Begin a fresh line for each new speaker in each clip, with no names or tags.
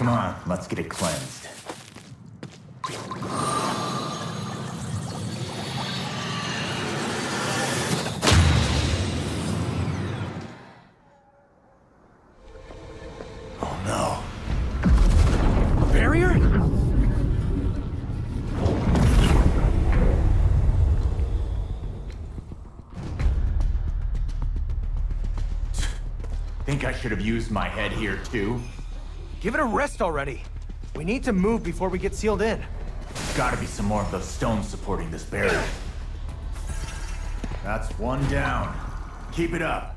Come on, let's get it cleansed. Oh no.
Barrier?
Think I should have used my head here too?
Give it a rest already. We need to move before we get sealed in.
There's gotta be some more of those stones supporting this barrier. That's one down. Keep it up.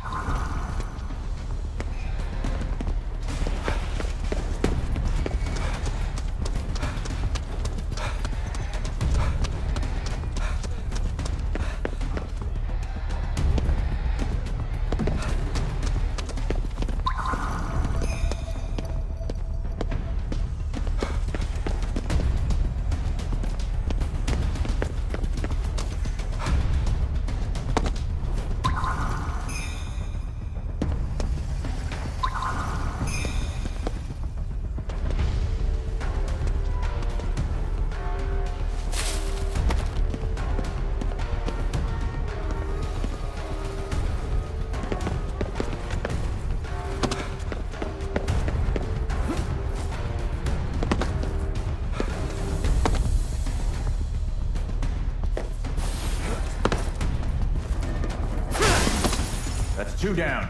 That's two down.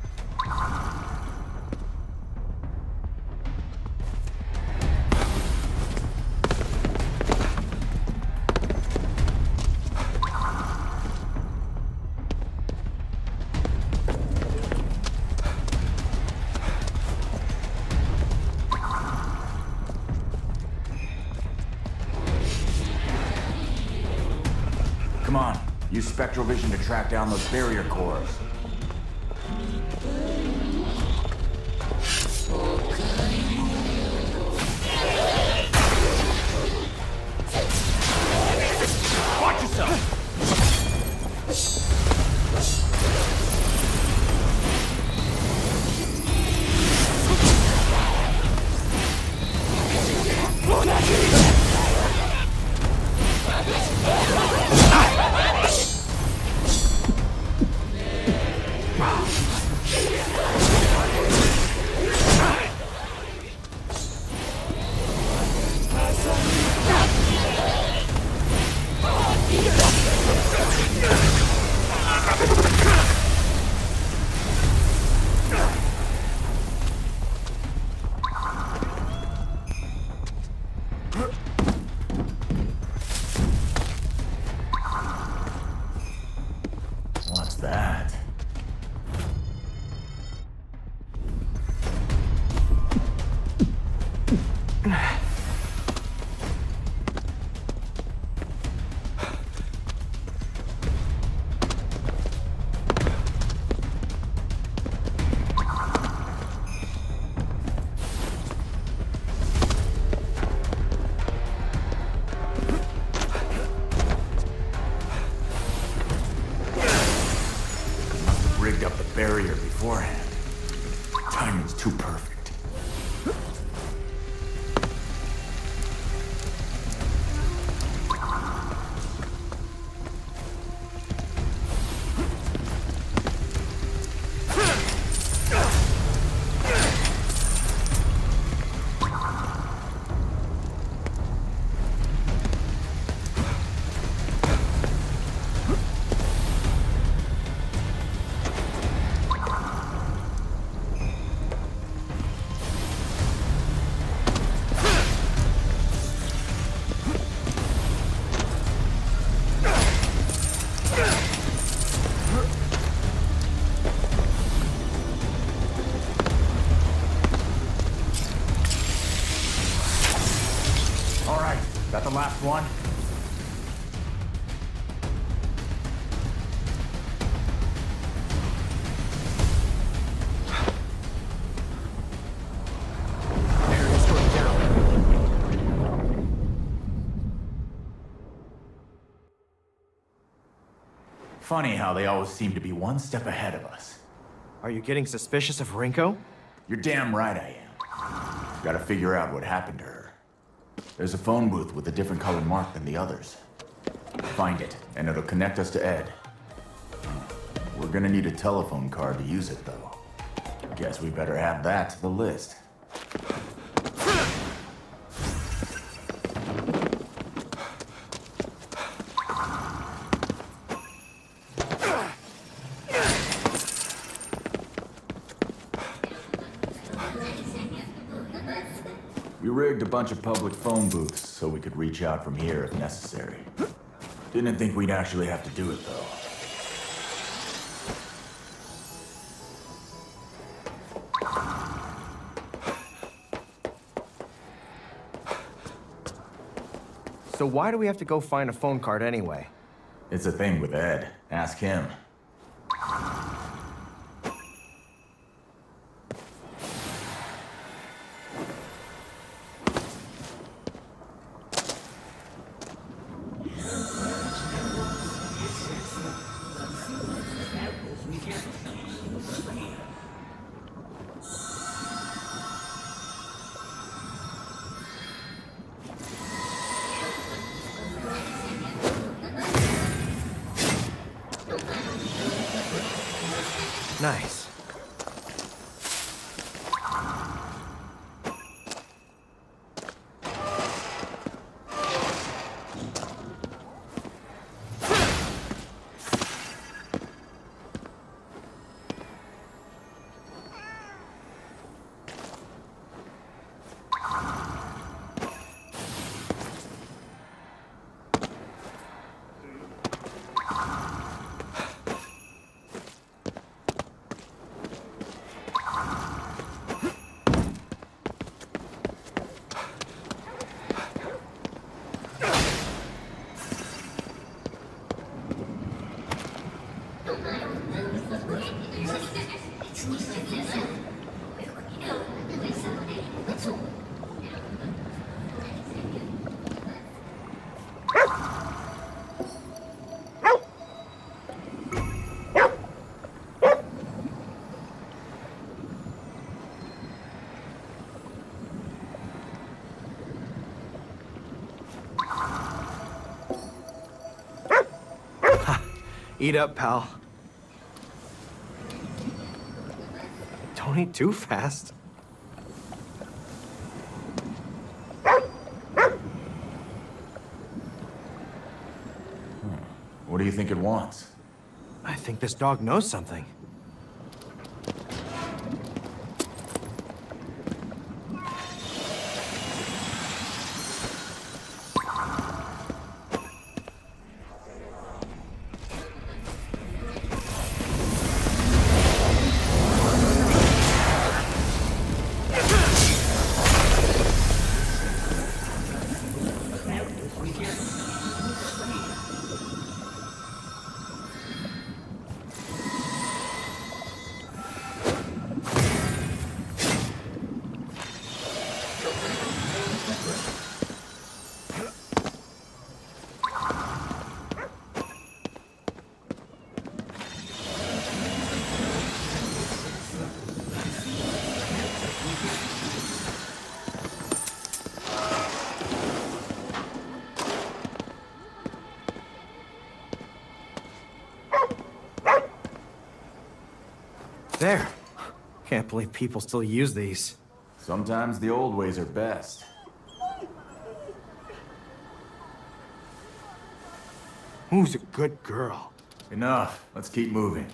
Come on, use spectral vision to track down those barrier cores. Watch yourself! What's that? Rigged up the barrier beforehand. Timing's too perfect. All right, that the last one?
Barrier's going down.
Funny how they always seem to be one step ahead of us.
Are you getting suspicious of Rinko?
You're damn right I am. Gotta figure out what happened to her. There's a phone booth with a different color mark than the others. Find it, and it'll connect us to Ed. We're gonna need a telephone card to use it, though. Guess we better add that to the list. We rigged a bunch of public phone booths so we could reach out from here if necessary. Didn't think we'd actually have to do it, though.
So why do we have to go find a phone card anyway?
It's a thing with Ed. Ask him.
Nice. Eat up, pal. Don't eat too fast.
What do you think it wants?
I think this dog knows something. There. Can't believe people still use these.
Sometimes the old ways are best.
Who's a good girl?
Enough. Let's keep moving.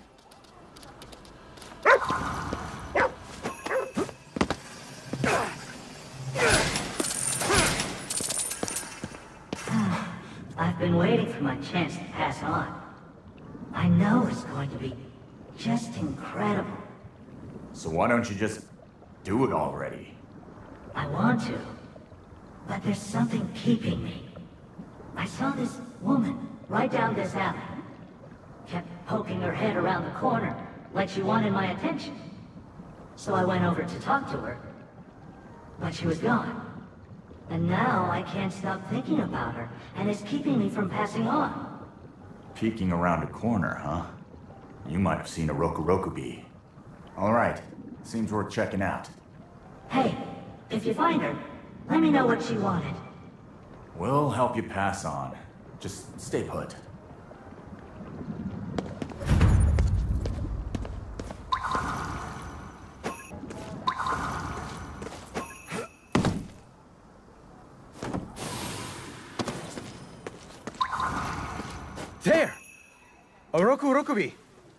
I've been waiting for my chance to pass on. I know it's going to be just incredible.
So why don't you just do it already?
I want to, but there's something keeping me. I saw this woman right down this alley. Kept poking her head around the corner, like she wanted my attention. So I went over to talk to her, but she was gone. And now I can't stop thinking about her, and it's keeping me from passing on.
Peeking around a corner, huh? You might have seen a Rokuroku bee. All right, seems worth checking out.
Hey, If you find her, let me know what she wanted.
We'll help you pass on. Just stay put.
There! Oroku Rokubi!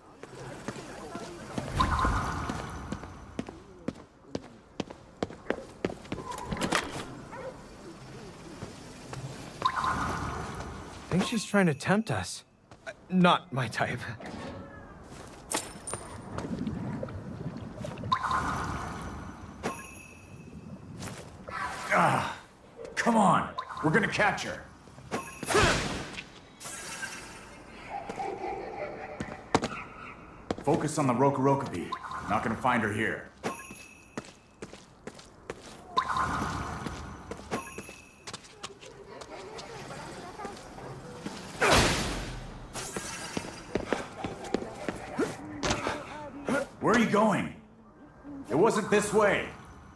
I think she's trying to tempt us. Not my type.
Ah, come on. We're gonna catch her. Focus on the Roku Rokubi. Not gonna find her here. Where are you going? It wasn't this way.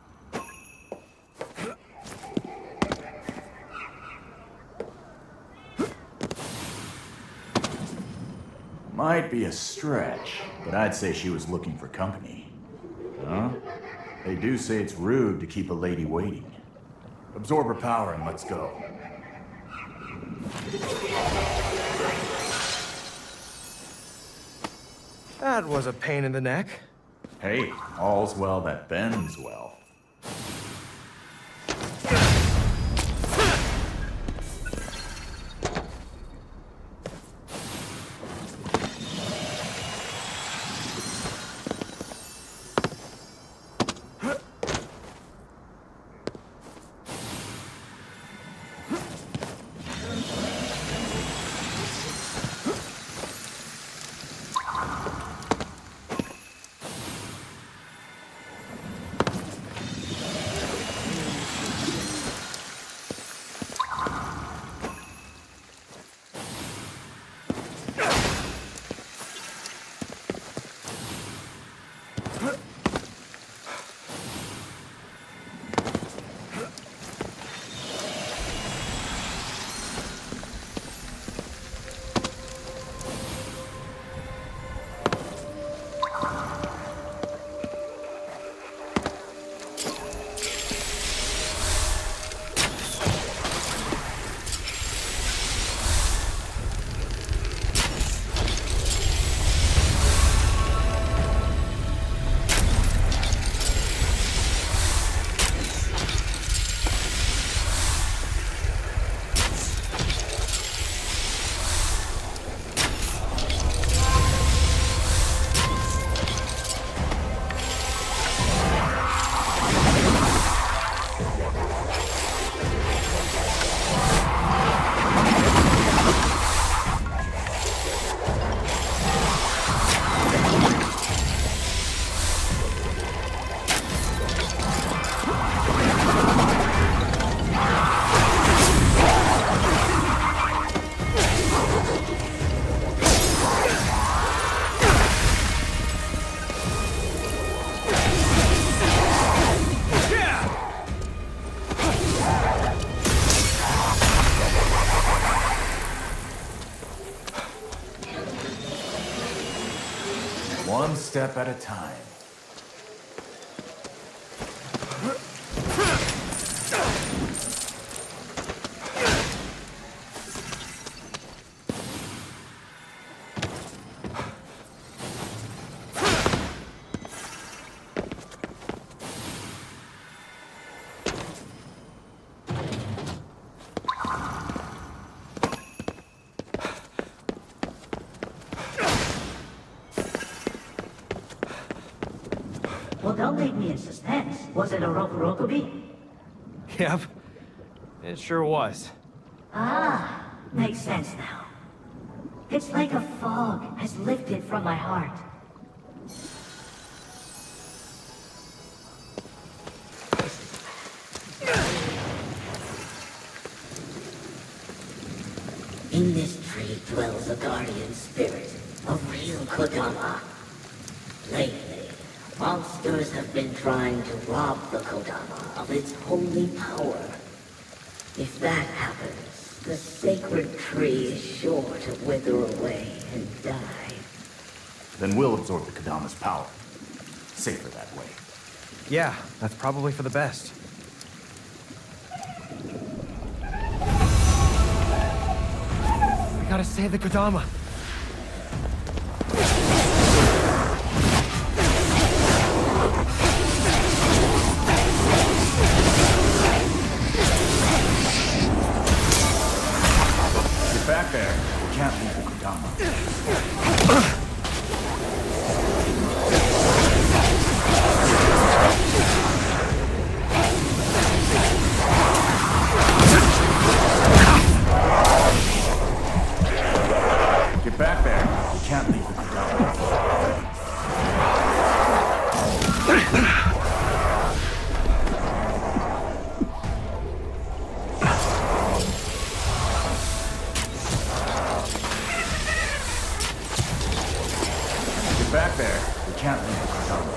Might be a stretch, but I'd say she was looking for company. Huh? They do say it's rude to keep a lady waiting. Absorb her power and let's go.
That was a pain in the neck.
Hey, all's well that bends well. One step at a time.
Well, don't leave me in suspense. Was it a Roku Rokubi?
Yep. It sure was.
Ah, makes sense now. It's like a fog has lifted from my heart. In this tree dwells a guardian spirit, a real Kodama. Lately, Monsters have been trying to rob the Kodama of its holy power. If that happens, the sacred tree is sure to wither away and die.
Then we'll absorb the Kodama's power. Safer that way.
Yeah, that's probably for the best. We gotta save the Kodama.
Get back there. We can't leave the Kodama. Get back there. We can't leave the Kodama. Get back there. We can't leave the Kodama.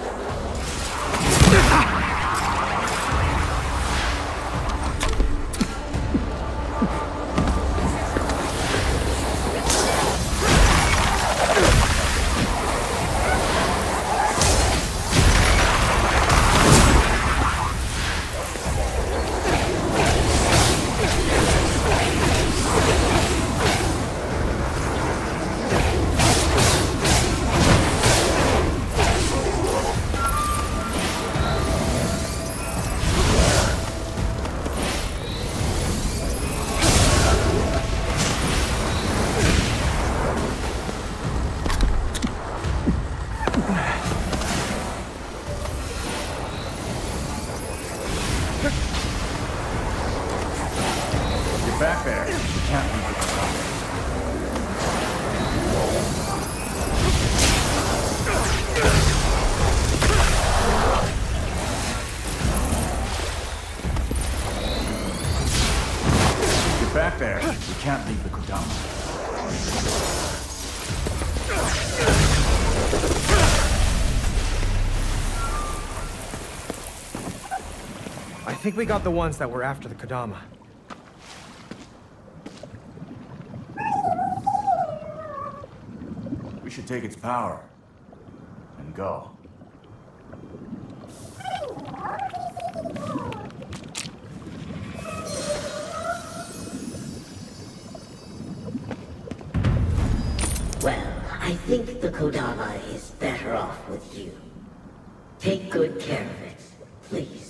Back there. We can't leave the Kodama. Get back there. We can't leave the Kodama.
I think we got the ones that were after the Kodama.
We should take its power. And go.
Well, I think the Kodama is better off with you. Take good care of it, please.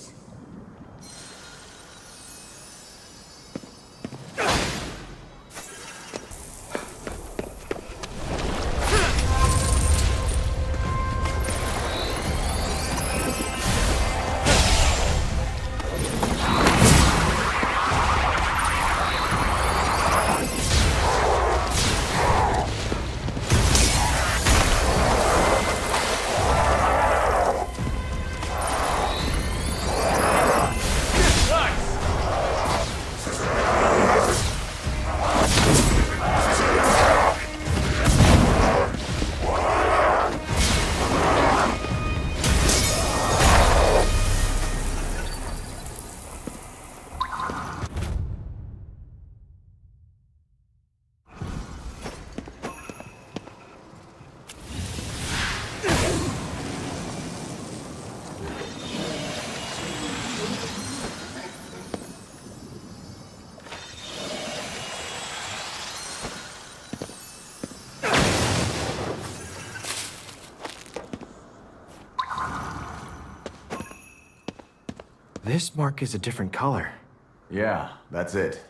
This mark is a different color.
Yeah, that's it.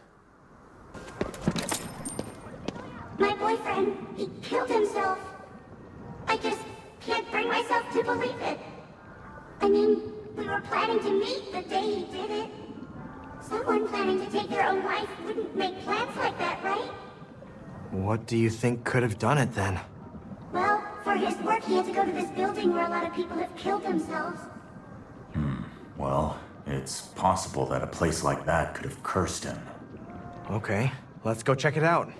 My boyfriend, he killed himself. I just can't bring myself to believe it. I mean, we were planning to meet the day he did it. Someone planning to take their own life wouldn't make plans like that, right?
What do you think could have done it then?
Well, for his work he had to go to this building where a lot of people have killed themselves.
Well, it's possible that a place like that could have cursed him.
Okay, let's go check it out.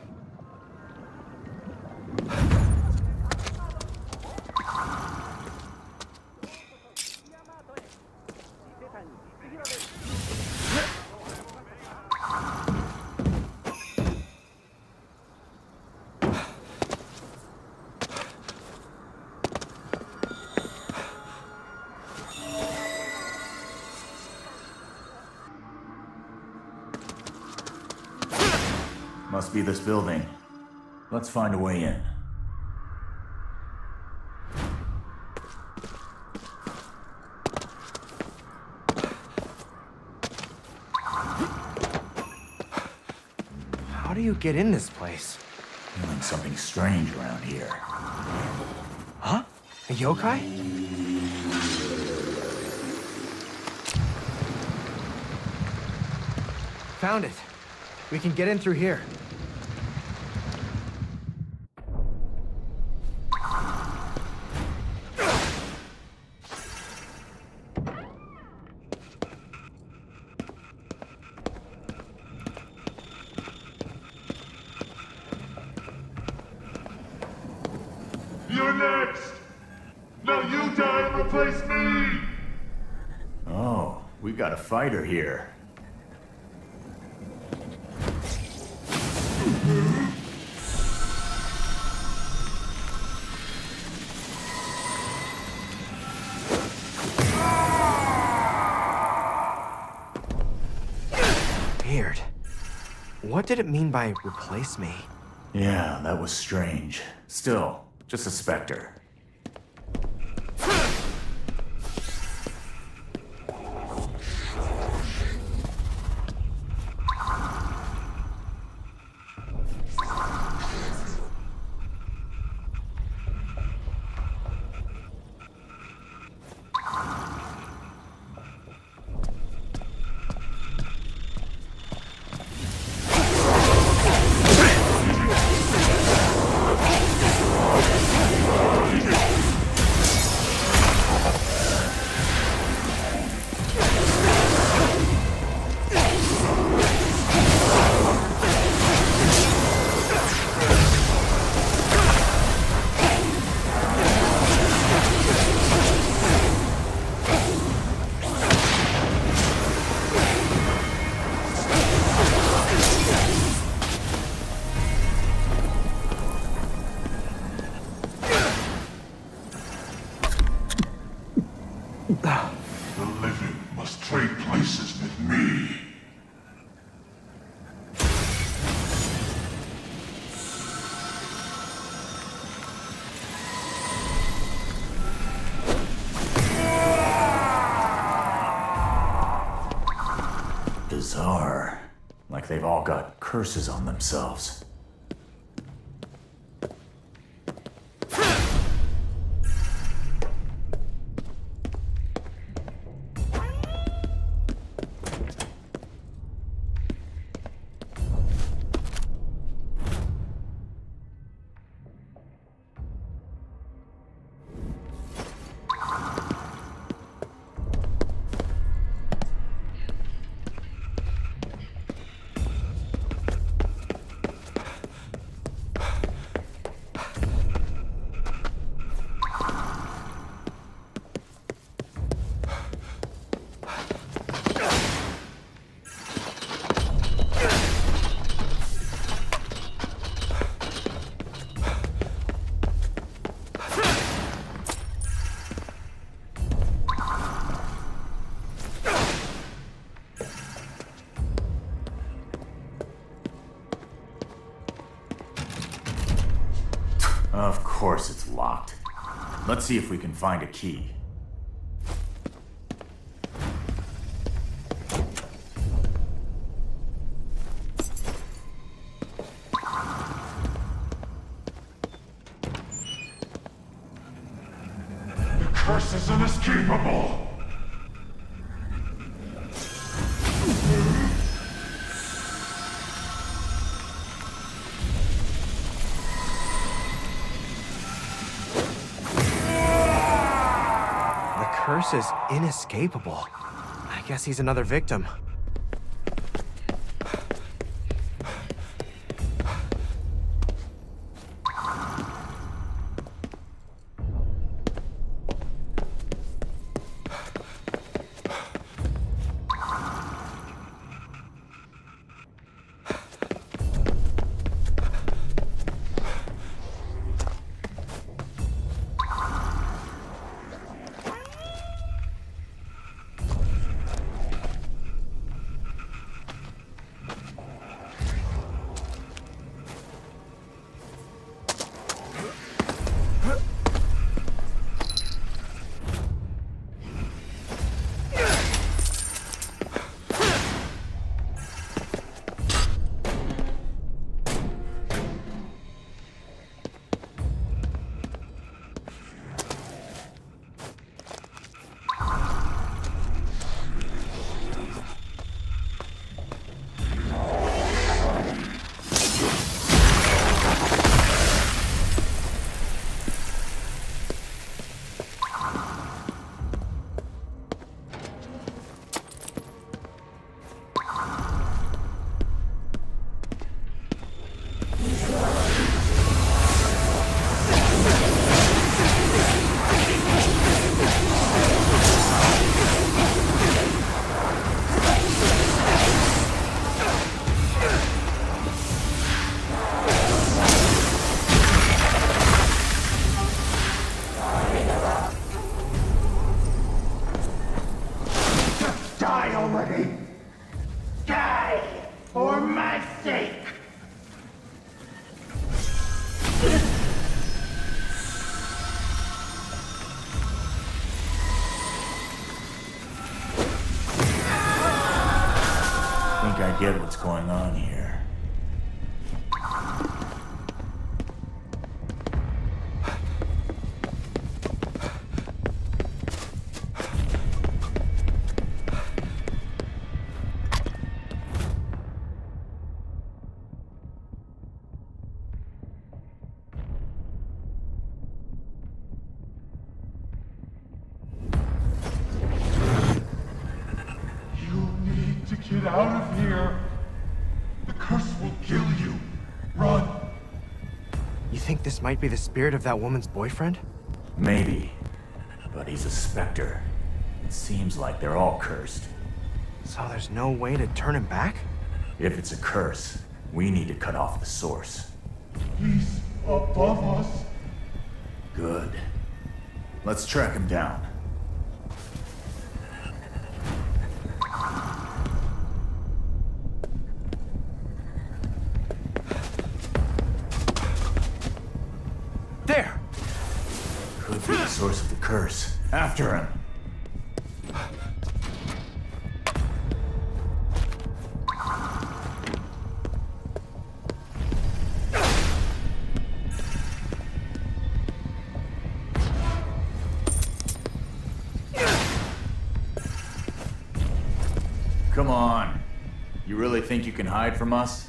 Must be this building. Let's find a way in.
How do you get in this place?
Feeling something strange around here.
Huh? A yokai? Found it. We can get in through here.
You're next! Now you die and replace me!
Oh, we got a fighter here.
Weird. What did it mean by replace me?
Yeah, that was strange. Still, just a specter.
The living must trade places with me.
Bizarre. Like they've all got curses on themselves. Of course it's locked. Let's see if we can find a key.
The curse is inescapable!
The curse is inescapable. I guess he's another victim.
Die already! Die! For my sake!
I think I get what's going on here.
Get out of here! The curse will kill you! Run!
You think this might be the spirit of that woman's boyfriend?
Maybe. But he's a specter. It seems like they're all cursed.
So there's no way to turn him back?
If it's a curse, we need to cut off the source.
He's above us.
Good. Let's track him down.
There!
Could be the source of the curse. After him. Come on. You really think you can hide from us?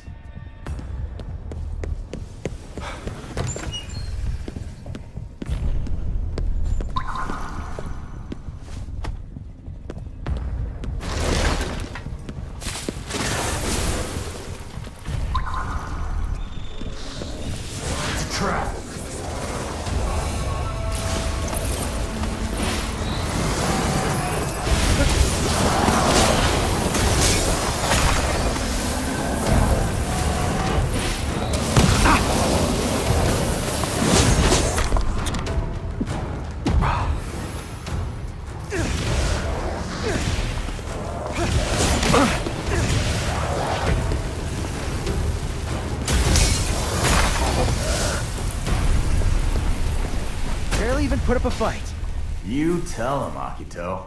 Barely even put up a fight.
You tell him, Akito.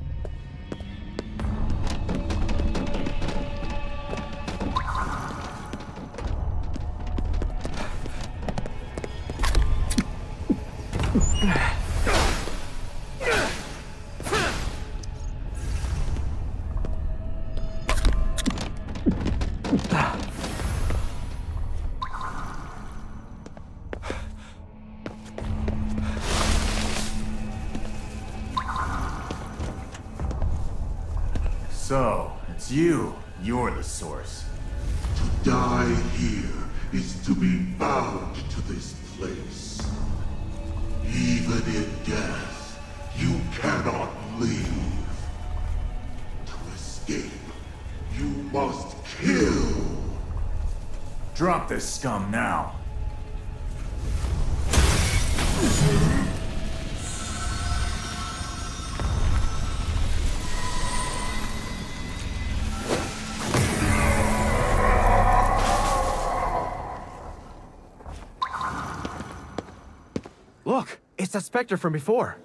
So, it's you. You're the source.
To die here is to be bound to this place. Even in death, you cannot leave. To escape, you must kill.
Drop this scum now.
Look, it's that Spectre from before.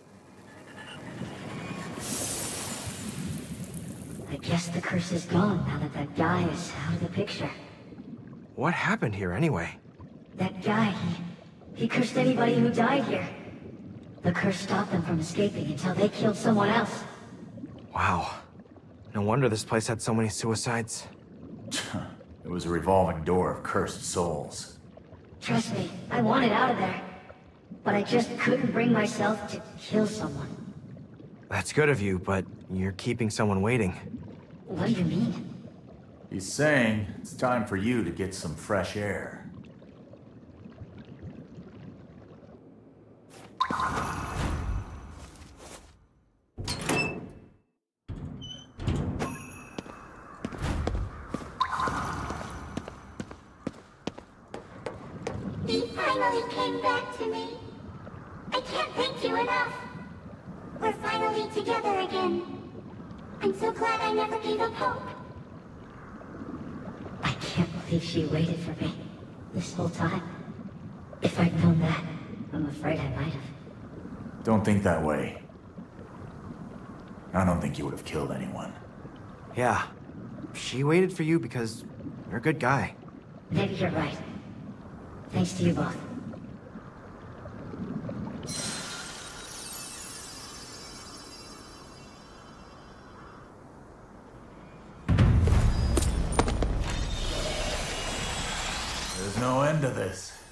I guess the curse is gone now that that guy is out of the picture.
What happened here anyway?
That guy, he cursed anybody who died here. The curse stopped them from escaping until they killed someone else.
Wow. No wonder this place had so many suicides.
It was a revolving door of cursed souls.
Trust me, I wanted out of there. But I just couldn't bring myself to kill someone.
That's good of you, but you're keeping someone waiting.
What do you mean?
He's saying it's time for you to get some fresh air.
He finally came back to me. I can't thank you enough. We're finally together again. I'm so glad I never gave up hope.
I can't believe she waited for me this whole time. If I'd known that, I'm afraid I might have.
Don't think that way. I don't think you would have killed anyone.
Yeah. She waited for you because you're a good guy.
Maybe you're right. Thanks to you both.
There's no end to this.